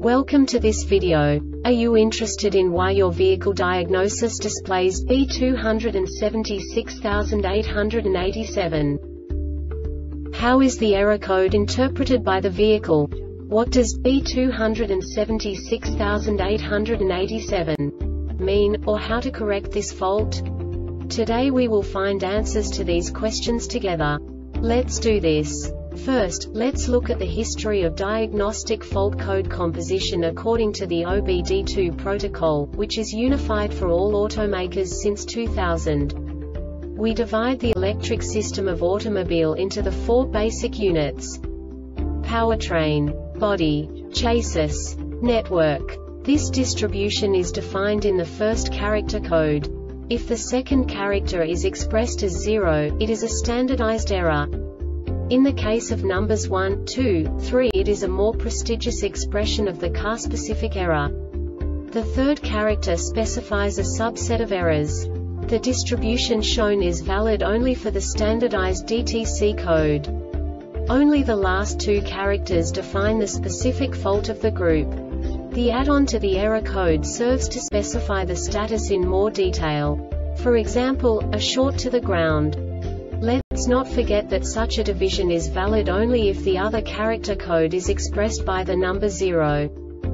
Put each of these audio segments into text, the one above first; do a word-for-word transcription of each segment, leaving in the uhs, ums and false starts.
Welcome to this video. Are you interested in why your vehicle diagnosis displays B two seven six eight eight seven? How is the error code interpreted by the vehicle? What does B two seven six eight eight seven mean, or how to correct this fault? Today we will find answers to these questions together. Let's do this. First, let's look at the history of diagnostic fault code composition according to the O B D two protocol, which is unified for all automakers since two thousand. We divide the electric system of automobile into the four basic units: powertrain, body, chassis, network. This distribution is defined in the first character code. If the second character is expressed as zero, it is a standardized error. In the case of numbers one, two, three, it is a more prestigious expression of the car-specific error. The third character specifies a subset of errors. The distribution shown is valid only for the standardized D T C code. Only the last two characters define the specific fault of the group. The add-on to the error code serves to specify the status in more detail. For example, a short to the ground. Let's not forget that such a division is valid only if the other character code is expressed by the number zero.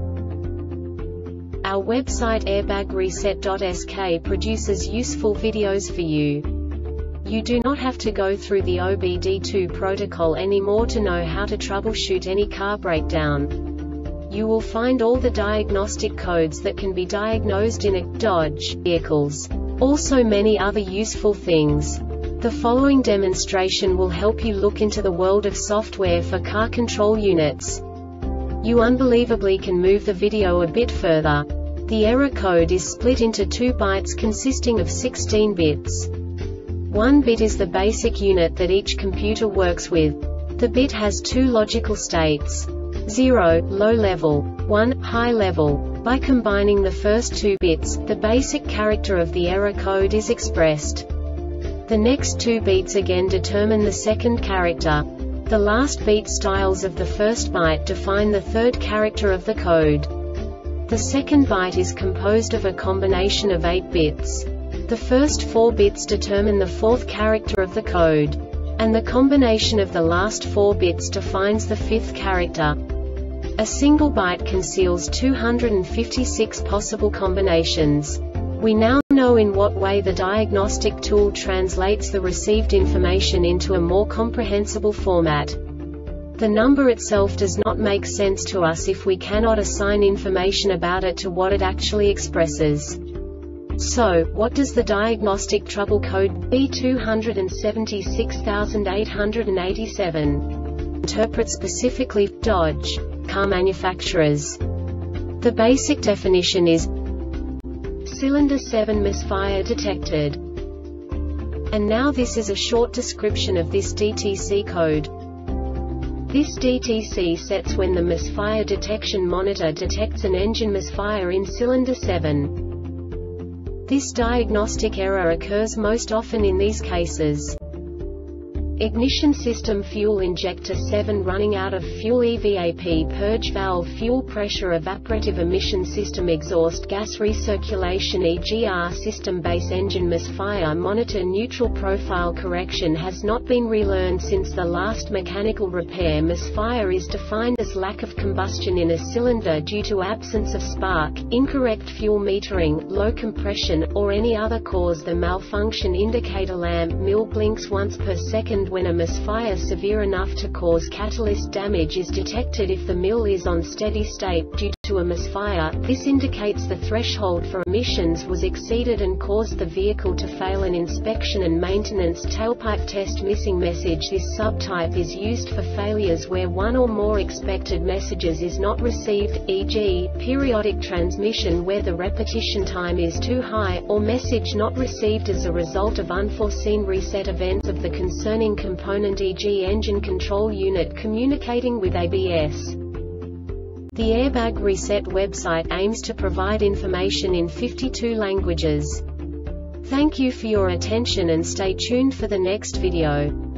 Our website airbag reset dot S K produces useful videos for you. You do not have to go through the O B D two protocol anymore to know how to troubleshoot any car breakdown. You will find all the diagnostic codes that can be diagnosed in a Dodge vehicles. Also many other useful things. The following demonstration will help you look into the world of software for car control units. You unbelievably can move the video a bit further. The error code is split into two bytes consisting of sixteen bits. One bit is the basic unit that each computer works with. The bit has two logical states: zero, low level, one, high level. By combining the first two bits, the basic character of the error code is expressed. The next two beats again determine the second character. The last beat styles of the first byte define the third character of the code. The second byte is composed of a combination of eight bits. The first four bits determine the fourth character of the code. And the combination of the last four bits defines the fifth character. A single byte conceals two hundred fifty-six possible combinations. We now know in what way the diagnostic tool translates the received information into a more comprehensible format. The number itself does not make sense to us if we cannot assign information about it to what it actually expresses. So, what does the diagnostic trouble code B two seven six eight eight seven interpret specifically for Dodge car manufacturers? The basic definition is cylinder seven misfire detected. And now this is a short description of this D T C code. This D T C sets when the misfire detection monitor detects an engine misfire in cylinder seven. This diagnostic error occurs most often in these cases: ignition system fuel injector seven running out of fuel, E V A P purge valve fuel pressure, evaporative emission system exhaust gas recirculation, E G R system base engine misfire monitor neutral profile correction has not been relearned since the last mechanical repair. Misfire is defined as lack of combustion in a cylinder due to absence of spark, incorrect fuel metering, low compression, or any other cause. The malfunction indicator lamp M I L blinks once per second when a misfire severe enough to cause catalyst damage is detected. If the M I L is on steady state due to a misfire, this indicates the threshold for emissions was exceeded and caused the vehicle to fail an inspection and maintenance tailpipe test. Missing message. This subtype is used for failures where one or more expected messages is not received, for example, periodic transmission where the repetition time is too high, or message not received as a result of unforeseen reset events of the concerning component, for example engine control unit communicating with A B S. The Airbag Reset website aims to provide information in fifty-two languages. Thank you for your attention and stay tuned for the next video.